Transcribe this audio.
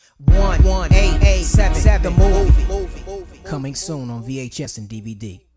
1887, the movie. Coming soon on VHS and DVD.